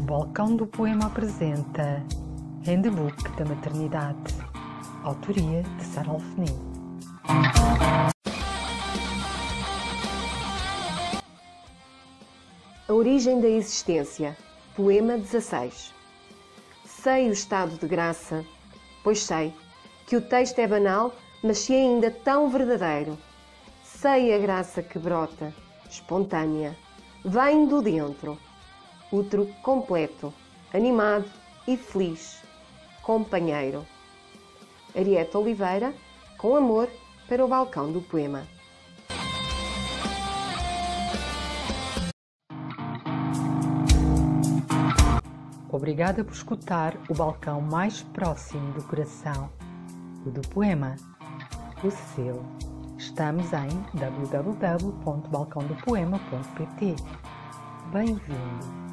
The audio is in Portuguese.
Balcão do Poema apresenta Handbook da Maternidade, autoria de Sara Alfenim. A origem da existência, poema 16. Sei o estado de graça, pois sei que o texto é banal, mas se ainda tão verdadeiro. Sei a graça que brota, espontânea, vem do dentro. Útero completo, animado e feliz, companheiro. Arieta Oliveira, com amor para o Balcão do Poema. Obrigada por escutar o balcão mais próximo do coração, o do poema, o seu. Estamos em www.balcãodopoema.pt. Bem-vindo!